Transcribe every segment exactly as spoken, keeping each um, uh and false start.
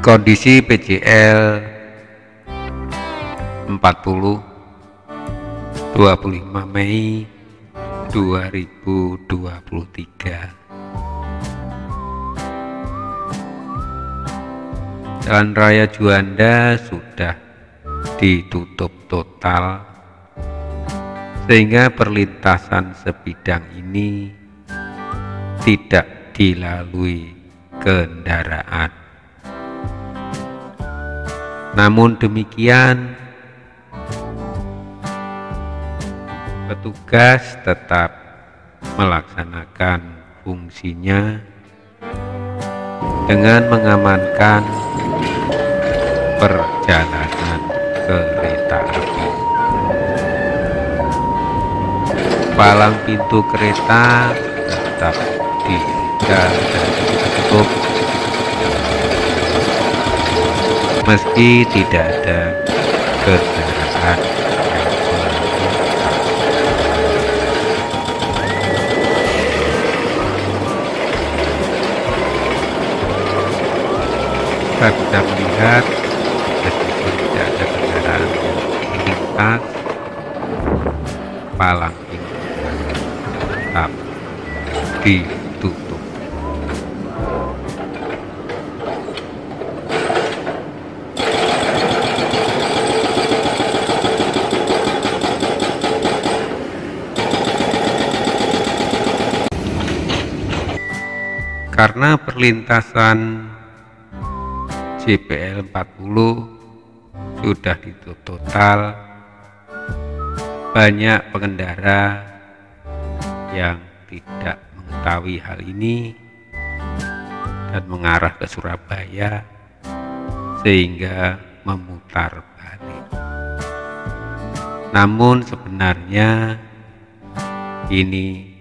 Kondisi P J L empat puluh dua puluh lima Mei dua ribu dua puluh tiga. Jalan Raya Juanda sudah ditutup total sehingga perlintasan sebidang ini tidak dilalui kendaraan. Namun demikian, petugas tetap melaksanakan fungsinya dengan mengamankan perjalanan kereta api. Palang pintu kereta tetap dibuka dan ditutup meski tidak ada kendaraan yang melintas. Kita bisa melihat meskipun tidak ada kendaraan yang melintas, palang pintu tetap ditutup. Karena perlintasan J P L empat puluh sudah ditutup total, banyak pengendara yang tidak mengetahui hal ini dan mengarah ke Surabaya sehingga memutar balik. Namun sebenarnya ini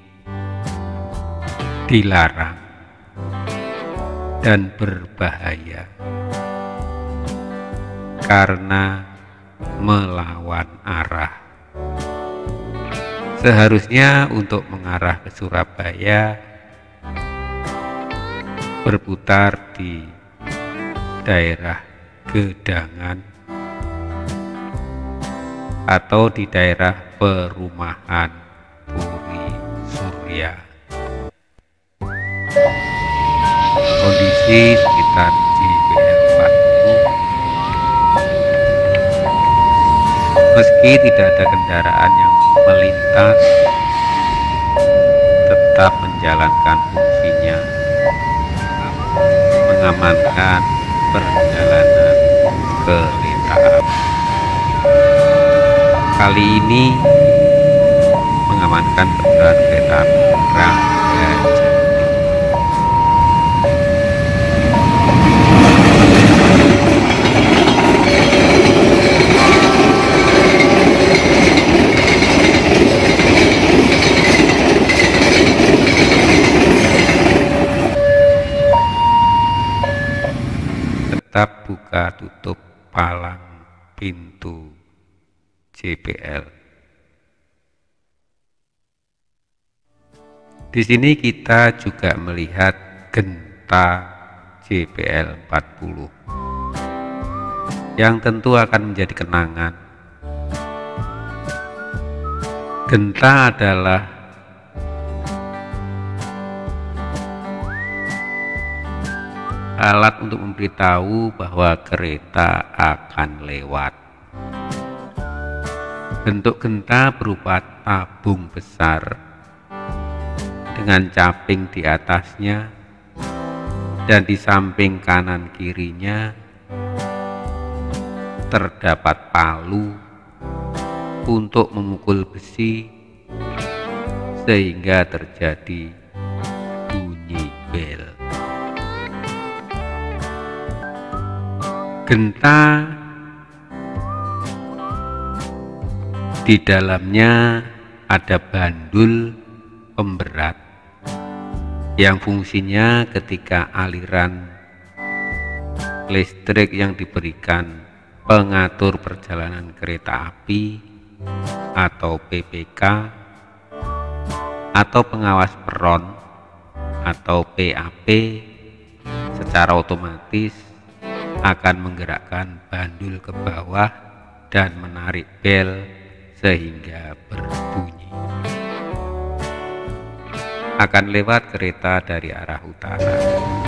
dilarang dan berbahaya karena melawan arah. Seharusnya untuk mengarah ke Surabaya berputar di daerah Gedangan atau di daerah perumahan Puri Surya. Kondisi sekitar J P L empat puluh, meski tidak ada kendaraan yang melintas, tetap menjalankan fungsinya, mengamankan perjalanan kereta api. Kali ini mengamankan perjalanan kereta api Rangga Jati. Tetap buka tutup palang pintu J P L. Di sini kita juga melihat genta J P L empat puluh yang tentu akan menjadi kenangan. Genta adalah alat untuk memberitahu bahwa kereta akan lewat. Bentuk genta berupa tabung besar dengan caping di atasnya, dan di samping kanan kirinya terdapat palu untuk memukul besi sehingga terjadi bunyi bel. Genta di dalamnya ada bandul pemberat yang fungsinya ketika aliran listrik yang diberikan pengatur perjalanan kereta api atau P P K atau pengawas peron atau P A P secara otomatis akan menggerakkan bandul ke bawah dan menarik bel sehingga berbunyi. Akan lewat kereta dari arah utara.